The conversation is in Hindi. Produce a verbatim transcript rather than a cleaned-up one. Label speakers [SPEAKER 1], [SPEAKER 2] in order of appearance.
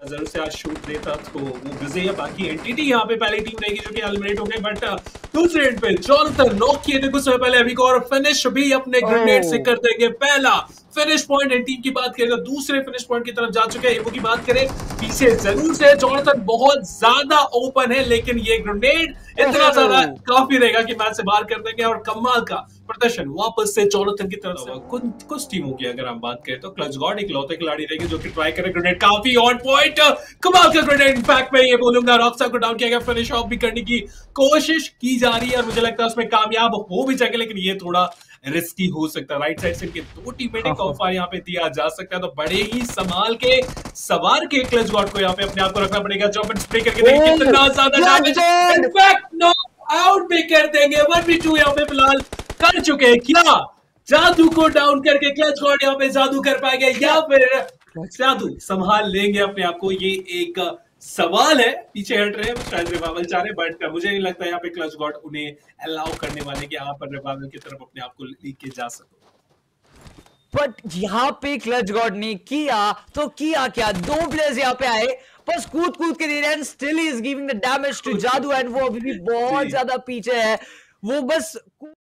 [SPEAKER 1] जरूर से आज शूट देता तो वो बिजी है। बाकी एंटिटी यहाँ पे पहली टीम रहेगी जो कि एलिमिनेट हो गए, बट दूसरे एंड पे जॉनथन नॉक किए थे कुछ समय पहले, अभी को और फिनिश भी अपने ग्रेनेड से कर देंगे। पहला फिनिश पॉइंट एंड टीम की बात करें तो दूसरे फिनिश पॉइंट की तरफ जा चुके हैं। एवो की बात करें पीछे जरूर से जॉनथन बहुत ज्यादा ओपन है, लेकिन ये ग्रेनेड इतना ज्यादा काफी रहेगा कि मैच से बाहर कर देंगे। और कमाल का प्रदर्शन वापस से जॉनथन की तरफ से। कुछ कुछ टीमों की अगर हम बात करें तो क्लच गॉड इकलौते खिलाड़ी रहेंगे जो कि ट्राई करे ग्रेनेड काफी ऑन पॉइंट, कमाल का ग्रेनेड। इनफैक्ट मैं ये बोलूंगा रॉकस्टार को डाउन किया गया, फिनिश ऑफ भी करने की कोशिश की जा रही है और मुझे लगता है उसमें कामयाब हो भी जाएंगे, लेकिन ये थोड़ा रिस्की हो सकता है। राइट साइड से इनके दो टीममेट कॉफार यहाँ पे दिया जा सकता है, तो बड़े ही संभाल के सवार के क्लच गॉड को यहाँ पे अपने आप को रखना पड़ेगा। जंप एंड स्प्रे करके देखिए कितना ज्यादा डैमेज, इनफैक्ट नो आउट भी कर देंगे। वन बी टू यहाँ पे फिलहाल कर चुके हैं। क्या जादू को डाउन करके क्लच गॉड यहाँ पे जादू कर पाएंगे या फिर जादू संभाल लेंगे अपने आप को? ये एक सवाल है। पीछे हट रहे हैं शायद रिवाइवल चाह रहे, बट मुझे नहीं लगता यहाँ पे क्लच गॉड उन्हें अलाउ करने वाले कि आप रिवाइवल की तरफ अपने आप को लेके जा सको।
[SPEAKER 2] बट यहाँ पे क्लच गॉड ने किया तो किया क्या, दो प्लेयर्स यहाँ पे आए बस कूद कूद के दे रहे हैं, still is giving the damage to जादू एंड वो अभी भी बहुत ज्यादा पीछे है। वो बस